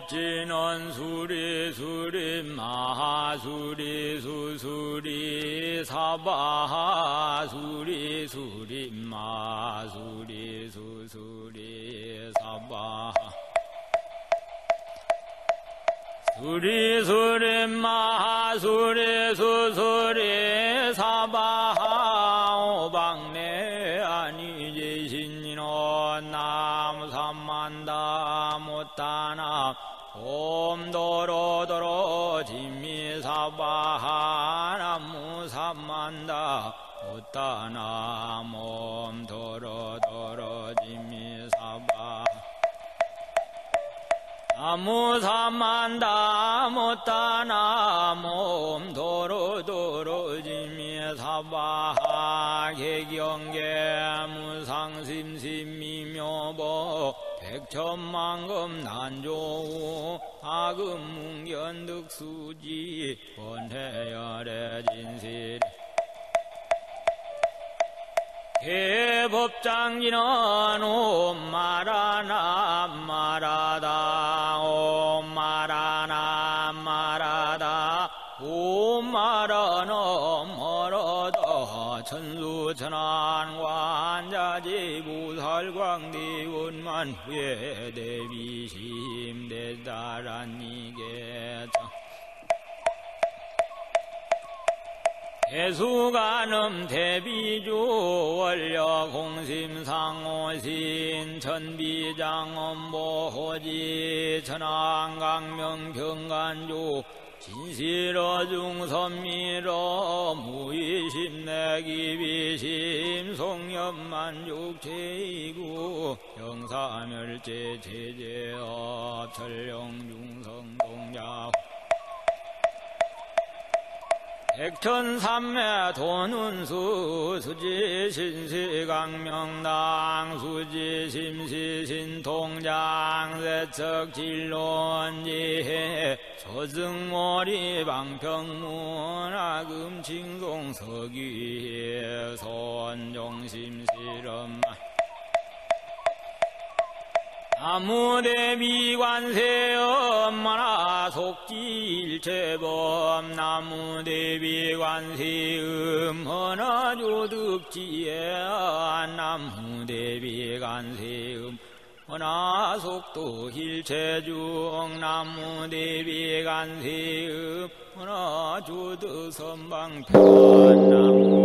법진원 수리 수리 마하수리 수수리 사바하 수리 수리 마수리 수수리 사바하 수리 수리 마하수리 수수리 사바하 오박내 아니제신인원 나무삼만다 못다나 옴도로도로 진미사바하 나무삼만다 못다나 옴도로도로 진미사바하 나무삼만다 못다나 옴도로도로 진미사바하 개경계 무상심심미묘보 백천만금 난조우 아금문견득수지 원해열의 진실 개법장기는 옴마라나 마라다 옴마라나 마라다 옴마라나 멀어다 천수천안관자지 부살광대원만 후에 대비심 대다란니게 대수가름 대비주 원려공심상오신 천비장엄보호지 천안강명경간주 진실어 중선미러 무의심내기비심 송엽만죽제이구 영사멸제 제제업 천령중성동자 백천삼매 돈운수 수지신시강명당 수지심시신통장 세척진론지해 소승머리 방평문화금칭송 서귀해 선종심실엄 나무대비관세 엄마나 속지일체범 나무대비관세 음허나조득지에 나무대비관세 음허나 속도일체중 나무대비관세 음허나 조득선방편 나무